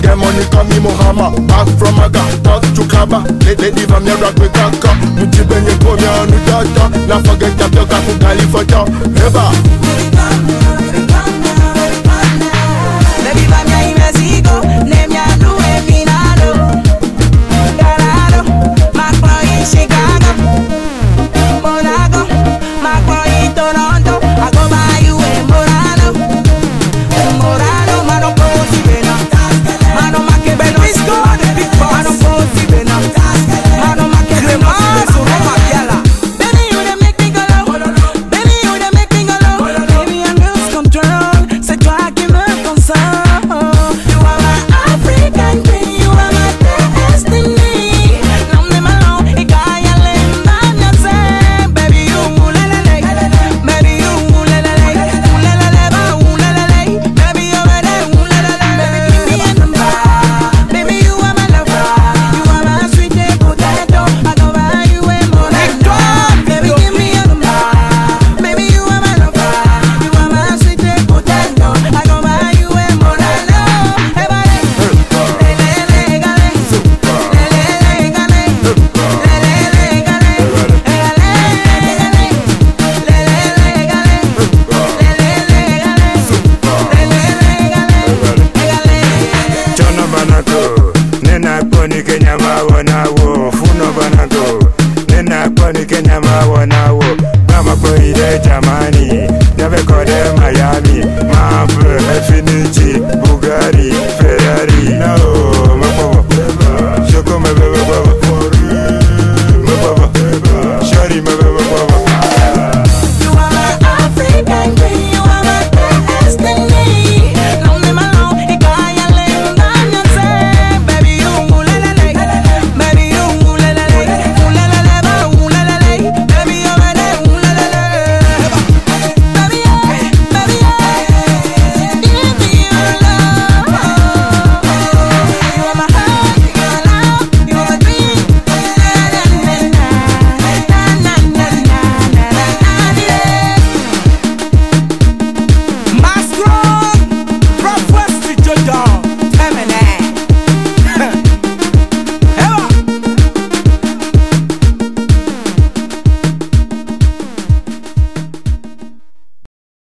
get money, call me Muhammad. Back from Aga, talk to Kaba. They leave a mirror with Kaka. Muti benye komi anu dada. Na forget that you got to Cali for job. Ever. Baby, vaya y Mexico, nemia blue e Minado, Dorado, Macro y Chicago, Monaco, Macro y Toronto. I go buy you a Morano, mano posible no, mano ma que veno, mano posible no, mano ma que veno, Roma Fiala. Baby, you dey make me go low, baby, you dey make me go low, baby, I'm lose control, c'est toi qui me console. You are my African queen, you are my destiny. Non me malo, e kaya le mbanya baby you mulelele, baby you mulelele, mulelele ba mulelele, baby you bere mulelele, baby give me a number, baby you are my lover, you are my sweet potato, I go buy you a Moreno, baby give me a number, baby you are my lover, you are my sweet potato, I go buy you a Moreno, everybody, lele gale, lele gale, lele gale, Chono manako, nena poni Kenya mawa